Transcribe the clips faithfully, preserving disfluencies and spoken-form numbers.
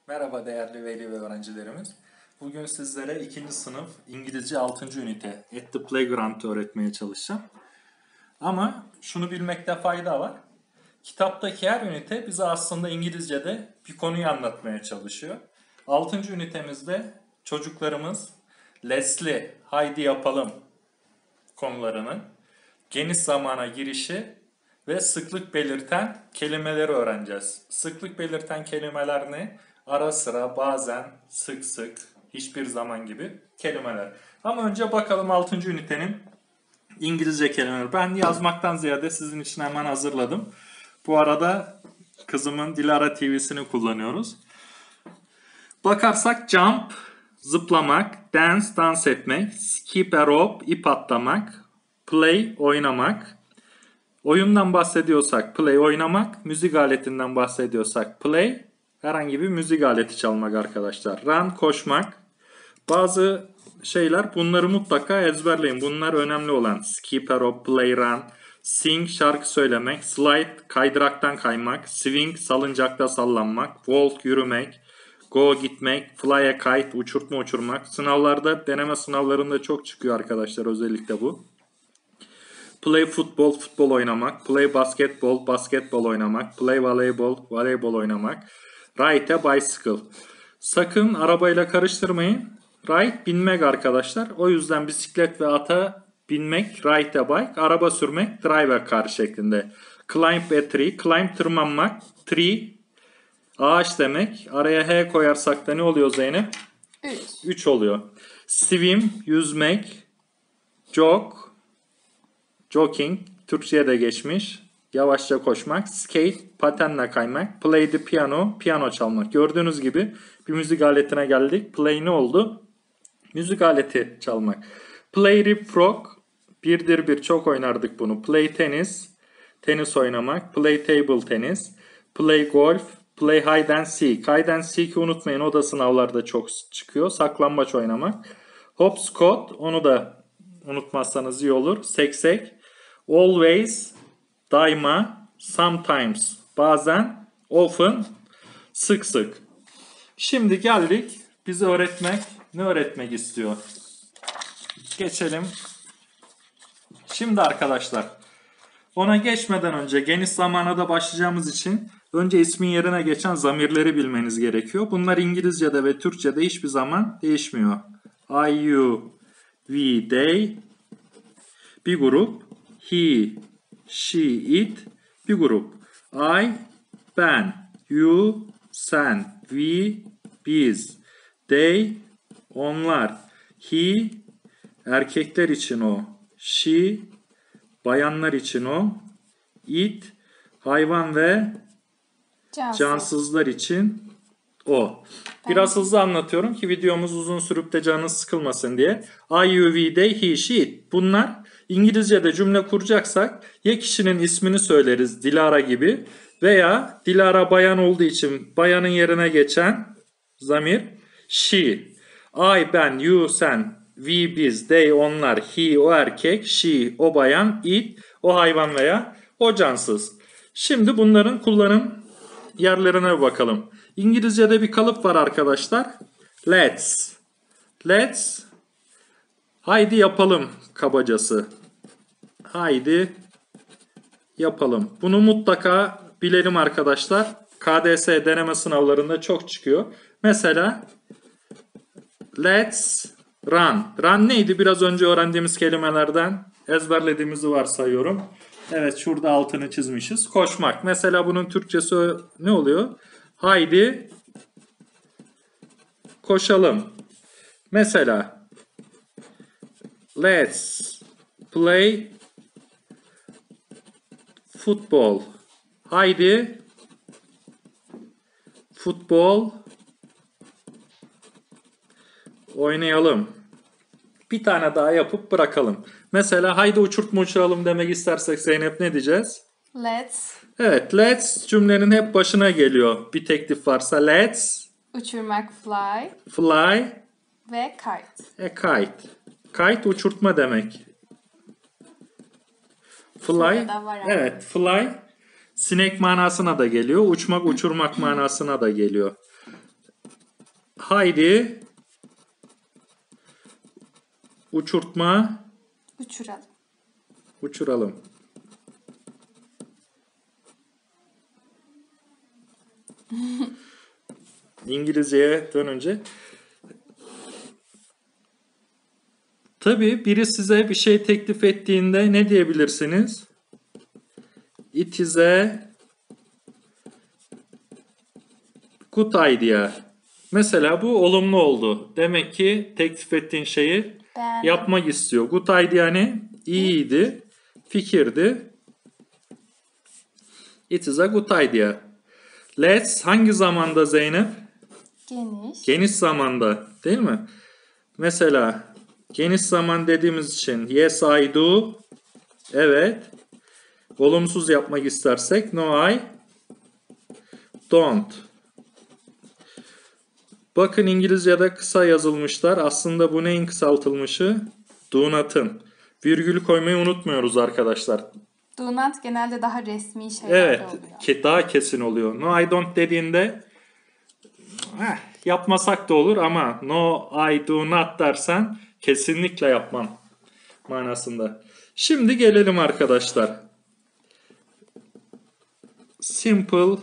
Merhaba değerli veli ve öğrencilerimiz. Bugün sizlere ikinci sınıf İngilizce altıncı ünite At the Playground'ı öğretmeye çalışacağım. Ama şunu bilmekte fayda var. Kitaptaki her ünite bize aslında İngilizce'de bir konuyu anlatmaya çalışıyor. altıncı ünitemizde çocuklarımız Leslie, haydi yapalım konularını, geniş zamana girişi ve sıklık belirten kelimeleri öğreneceğiz. Sıklık belirten kelimeler ne? Ara sıra, bazen, sık sık, hiçbir zaman gibi kelimeler. Ama önce bakalım altıncı ünitenin İngilizce kelimeleri. Ben yazmaktan ziyade sizin için hemen hazırladım. Bu arada kızımın Dilara T V'sini kullanıyoruz. Bakarsak jump, zıplamak, dance, dans etmek, skip a rope, ip atlamak, play, oynamak. Oyundan bahsediyorsak play, oynamak. Müzik aletinden bahsediyorsak play, herhangi bir müzik aleti çalmak arkadaşlar. Run, koşmak. Bazı şeyler, bunları mutlaka ezberleyin. Bunlar önemli olan. Skip a rope, play, run. Sing, şarkı söylemek. Slide, kaydıraktan kaymak. Swing, salıncakta sallanmak. Walk, yürümek. Go, gitmek. Fly a kite, uçurtma uçurmak. Sınavlarda, deneme sınavlarında çok çıkıyor arkadaşlar, özellikle bu. Play futbol, futbol oynamak. Play basketbol, basketbol oynamak. Play voleybol, voleybol oynamak. Ride a bicycle. Sakın arabayla karıştırmayın. Ride binmek arkadaşlar. O yüzden bisiklet ve ata binmek, ride a bike. Araba sürmek, drive a car şeklinde. Climb a tree. Climb tırmanmak. Tree ağaç demek. Araya H koyarsak da ne oluyor Zeynep? üç. üç oluyor. Swim, yüzmek. Jog, jogging, Türkçe'ye de geçmiş. Yavaşça koşmak. Skate, patenle kaymak. Play the piano, piyano çalmak. Gördüğünüz gibi bir müzik aletine geldik. Play ne oldu? Müzik aleti çalmak. Play leapfrog, birdir bir, çok oynardık bunu. Play tenis, tenis oynamak. Play table tenis. Play golf, play hide and seek. Hide and seek'i unutmayın, o da sınavlarda çok çıkıyor. Saklambaç oynamak. Hopscotch, onu da unutmazsanız iyi olur. Seksek. Always, daima. Sometimes, bazen. Often, sık sık. Şimdi geldik, bize öğretmek, ne öğretmek istiyor? Geçelim. Şimdi arkadaşlar, ona geçmeden önce geniş zamana da başlayacağımız için önce ismin yerine geçen zamirleri bilmeniz gerekiyor. Bunlar İngilizce'de ve Türkçe'de hiçbir zaman değişmiyor. I, you, we, they bir grup. He, she, it bir grup. I, ben, you, sen, we, biz, they, onlar, he, erkekler için o, she, bayanlar için o, it, hayvan ve Cansız. cansızlar için o. Biraz hızlı anlatıyorum ki videomuz uzun sürüp de canınız sıkılmasın diye. I, you, we, they, he, she, it. Bunlar İngilizce'de cümle kuracaksak ya kişinin ismini söyleriz, Dilara gibi, veya Dilara bayan olduğu için bayanın yerine geçen zamir she. I, ben, you, sen, we, biz, they, onlar, he, o erkek, she, o bayan, it, o hayvan veya o cansız. Şimdi bunların kullanım yerlerine bakalım. İngilizce'de bir kalıp var arkadaşlar. Let's. Let's. Haydi yapalım kabacası. Haydi yapalım. Bunu mutlaka bilelim arkadaşlar. K D S deneme sınavlarında çok çıkıyor. Mesela let's run. Run neydi? Biraz önce öğrendiğimiz kelimelerden ezberlediğimizi varsayıyorum. Evet, şurada altını çizmişiz. Koşmak. Mesela bunun Türkçesi ne oluyor? Haydi koşalım. Mesela let's play football. Haydi futbol oynayalım. Bir tane daha yapıp bırakalım. Mesela haydi uçurtma uçuralım demek istersek Zeynep ne diyeceğiz? Let's. Evet, let's cümlenin hep başına geliyor. Bir teklif varsa let's Uçurmak fly. fly Ve kite. a kite. Kite uçurtma demek. Fly, evet, fly sinek manasına da geliyor. Uçmak, uçurmak manasına da geliyor. Haydi uçurtma Uçuralım. uçuralım. İngilizceye dönünce. Tabii biri size bir şey teklif ettiğinde ne diyebilirsiniz? It is a good idea. Mesela bu olumlu oldu. Demek ki teklif ettiğin şeyi Beğendim. yapmak istiyor. Good idea ne? İyiydi. Fikirdi. It is a good idea. Let's hangi zamanda Zeynep? Geniş. Geniş zamanda değil mi? Mesela geniş zaman dediğimiz için yes I do. Evet. Olumsuz yapmak istersek no I don't. Bakın İngilizce'de kısa yazılmışlar. Aslında bu neyin kısaltılmışı? Do not'ın. Virgülü koymayı unutmuyoruz arkadaşlar. Do not genelde daha resmi şeyler Evet. oluyor. Ke daha kesin oluyor. No I don't dediğinde heh, yapmasak da olur ama no I do not dersen kesinlikle yapmam manasında. Şimdi gelelim arkadaşlar. Simple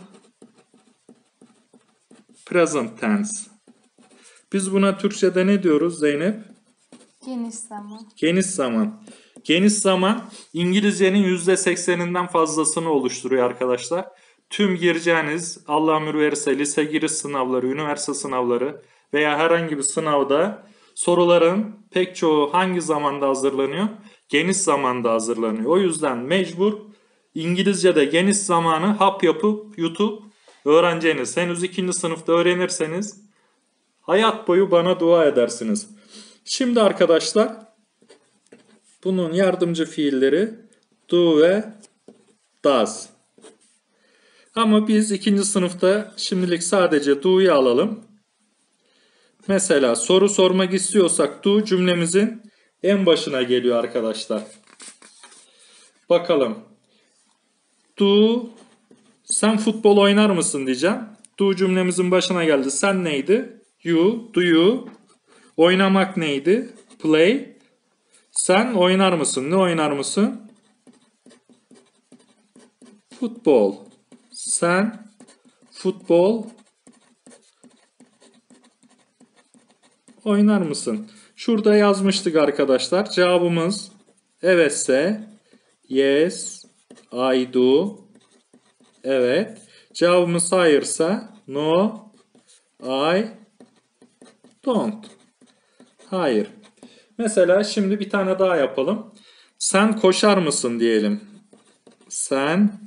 present tense. Biz buna Türkçe'de ne diyoruz Zeynep? Geniş zaman. Geniş zaman. Geniş zaman İngilizcenin yüzde sekseninden fazlasını oluşturuyor arkadaşlar. Tüm gireceğiniz Allah ömür verirse lise giriş sınavları, üniversite sınavları veya herhangi bir sınavda soruların pek çoğu hangi zamanda hazırlanıyor? Geniş zamanda hazırlanıyor. O yüzden mecbur İngilizce'de geniş zamanı hap yapıp yutup öğreneceğiniz. Henüz ikinci sınıfta öğrenirseniz hayat boyu bana dua edersiniz. Şimdi arkadaşlar bunun yardımcı fiilleri do ve does. Ama biz ikinci sınıfta şimdilik sadece do'yu alalım. Mesela soru sormak istiyorsak do cümlemizin en başına geliyor arkadaşlar. Bakalım. Do, sen futbol oynar mısın diyeceğim. Do cümlemizin başına geldi. Sen neydi? You, do you. Oynamak neydi? Play. Sen oynar mısın? Ne oynar mısın? Futbol. Sen futbol oynar mısın? Şurada yazmıştık arkadaşlar. Cevabımız evetse yes, I do. Evet. Cevabımız hayırsa no, I don't. Hayır. Mesela şimdi bir tane daha yapalım. Sen koşar mısın diyelim. Sen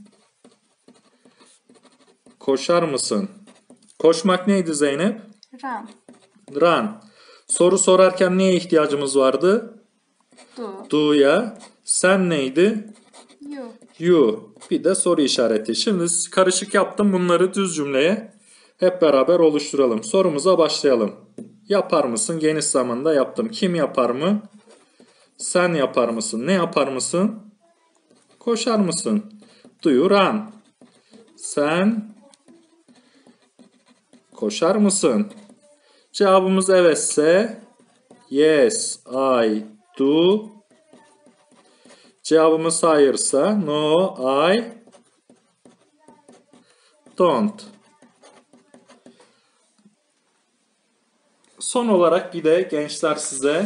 koşar mısın? Koşmak neydi Zeynep? Run. Run. Soru sorarken neye ihtiyacımız vardı? Do. Do'ya. Sen neydi? You. You. Bir de soru işareti. Şimdi karışık yaptım. Bunları düz cümleye hep beraber oluşturalım. Sorumuza başlayalım. Yapar mısın? Geniş zamanda yaptım. Kim yapar mı? Sen yapar mısın? Ne yapar mısın? Koşar mısın? Do you run? Sen koşar mısın? Cevabımız evetse yes, I do. Cevabımız hayırsa no, I don't. Son olarak bir de gençler size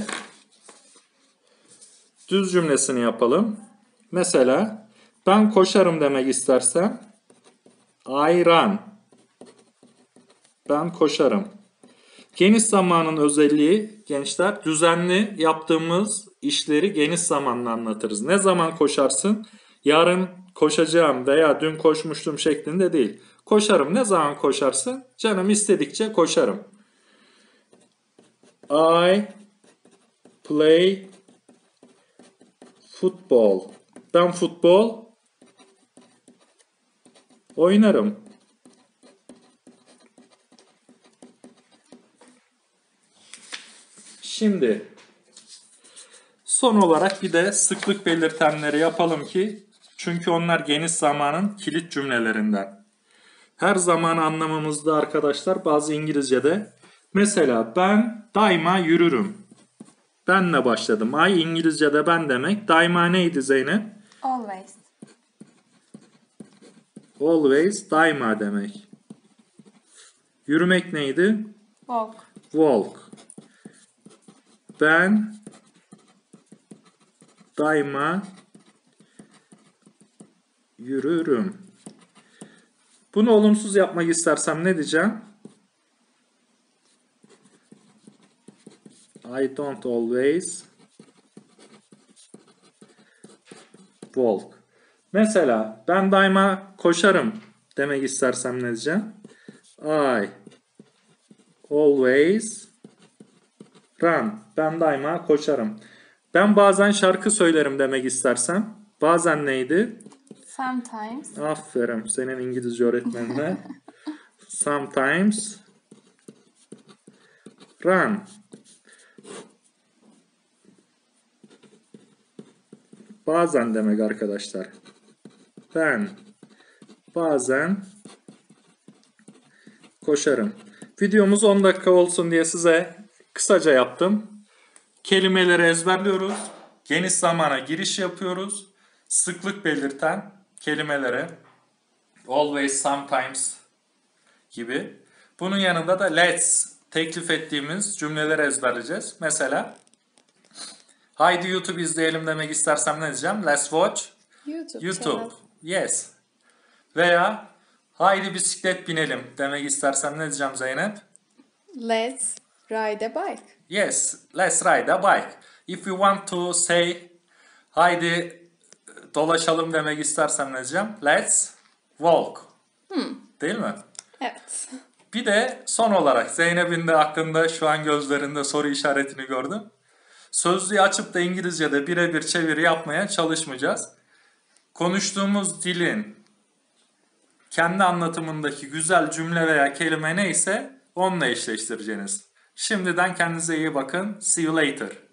düz cümlesini yapalım. Mesela ben koşarım demek istersem I run. Ben koşarım. Geniş zamanın özelliği gençler düzenli yaptığımız işleri geniş zamanla anlatırız. Ne zaman koşarsın? Yarın koşacağım veya dün koşmuştum şeklinde değil. Koşarım. Ne zaman koşarsın? Canım istedikçe koşarım. I play football. Ben futbol oynarım. Şimdi son olarak bir de sıklık belirtenleri yapalım ki çünkü onlar geniş zamanın kilit cümlelerinden. Her zaman anlamamızda arkadaşlar bazı İngilizce'de Mesela ben daima yürürüm. Benle başladım. I İngilizce'de ben demek. Daima neydi Zeynep? Always. Always, daima demek. Yürümek neydi? Walk. Walk. Ben daima yürürüm. Bunu olumsuz yapmak istersem ne diyeceğim? I don't always walk. Mesela ben daima koşarım demek istersem ne diyeceğim? I always run. Ben daima koşarım. Ben bazen şarkı söylerim demek istersem. Bazen neydi? Sometimes. Aferin senin İngilizce öğretmenine. Sometimes run. Bazen demek arkadaşlar. Ben bazen koşarım. Videomuz on dakika olsun diye size kısaca yaptım. Kelimeleri ezberliyoruz. Geniş zamana giriş yapıyoruz. Sıklık belirten kelimeleri always, sometimes gibi. Bunun yanında da let's teklif ettiğimiz cümleleri ezberleyeceğiz. Mesela haydi YouTube izleyelim demek istersem ne diyeceğim? Let's watch YouTube. YouTube. channel. Yes. Veya haydi bisiklet binelim demek istersem ne diyeceğim Zeynep? Let's ride a bike. Yes, let's ride a bike. If you want to say haydi dolaşalım demek istersem ne diyeceğim? Let's walk. Değil mi? Evet. Bir de son olarak Zeynep'in de aklında şu an gözlerinde soru işaretini gördüm. Sözlüğü açıp da İngilizce'de birebir çeviri yapmaya çalışmayacağız. Konuştuğumuz dilin kendi anlatımındaki güzel cümle veya kelime neyse onunla eşleştireceğiniz. Şimdiden kendinize iyi bakın. See you later.